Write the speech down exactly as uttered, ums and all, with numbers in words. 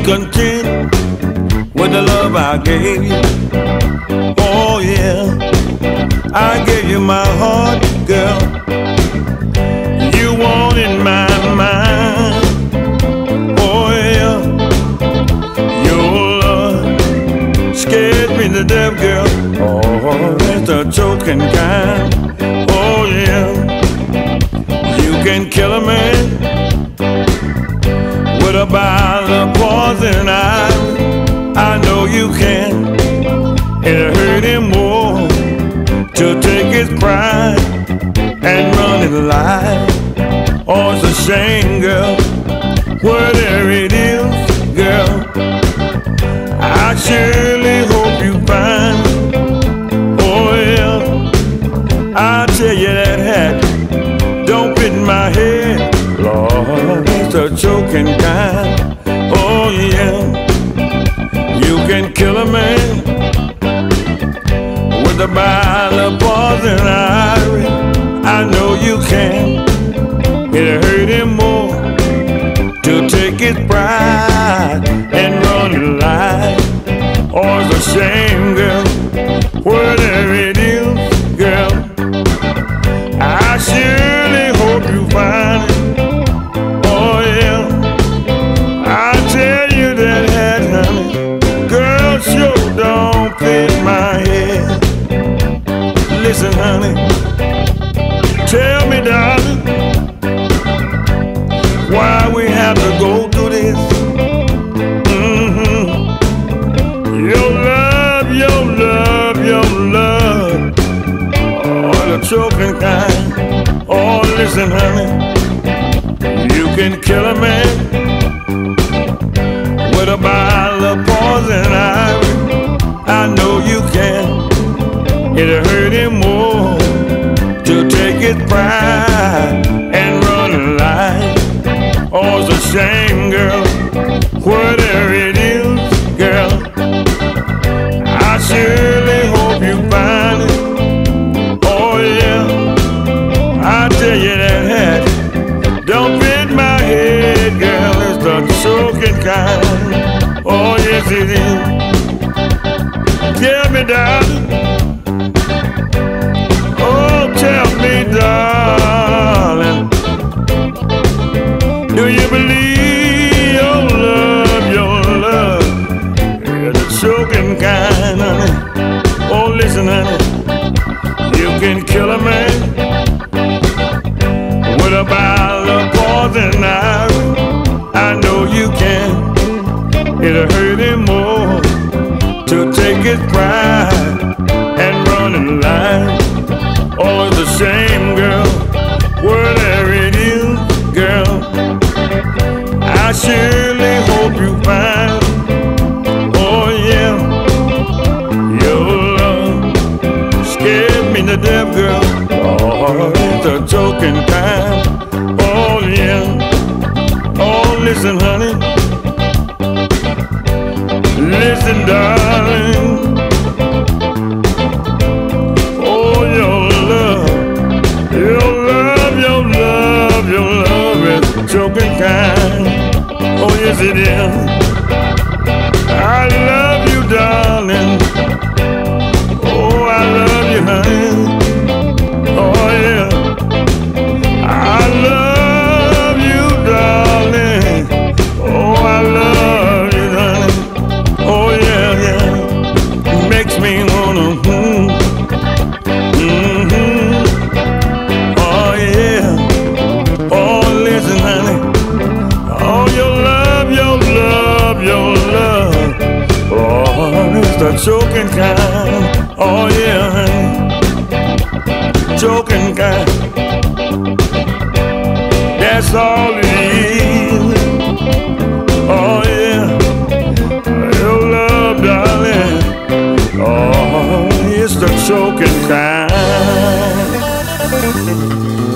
content with the love I gave you. Oh yeah, I gave you my heart, girl. You wanted my mind. Oh yeah, your love scared me to death, girl. Oh, that's the choking kind. Oh yeah, you can kill a man with a bottle of poison ivy. I know you can. It'll hurt him more to take his pride and run his life. Oh, it's a shame, girl, whatever it is, girl. I surely hope you find it. Oh yeah, I tell you that hat don't fit my head. Lord, it's a choking kind. Oh yeah, you can kill a man with a bottle of poison ivy. I know you can. It'll hurt him more to take his pride and run his life. Oh, it's a shame, girl, whatever it is, girl. I surely hope you find it. Oh yeah, I tell you that hat, honey, girl, sure don't fit my head. Listen, honey, tell me, darling, why we have to go through this. Mm-hmm. Your love, your love, your love, oh, the choking kind. Oh, listen, honey, you can kill a man with a bottle of poison ivy. I know you can. It'll hurt him more to take his pride and run a life. Oh, it's a shame, girl, whatever it is, girl. I surely hope you find it. Oh yeah, I tell you that hat don't fit my head, girl. It's the choking kind. Oh yes it is. Tell me, darling. Oh, tell me, darling. Do you believe your love, your love is the choking kind, honey? Oh, listen, honey, you can kill a man with a bottle of poison ivy. I know you can. It'll hurt him more to take his pride and run in line. Oh, it's a shame, girl, whatever it is, girl. I surely hope you find. Oh yeah, your love scared me to death, girl. Oh, it's a choking kind. Oh yeah. Oh, listen, honey. Listen, darling. Oh, your love, your love, your love, your love is a choking kind. Oh yes it is. I love you, darling. Oh, I love you, honey. Oh yeah, I love you, darling. Oh, I love you, honey. Oh yeah, yeah. It makes me wanna hmm, mm-hmm. Oh yeah. Oh, listen, honey. Oh, your love, your love, your love. Oh, it's the choking kind. Oh yeah, honey. Choking kind. That's all it is. Oh yeah. Your love, darling. Oh, it's the choking kind.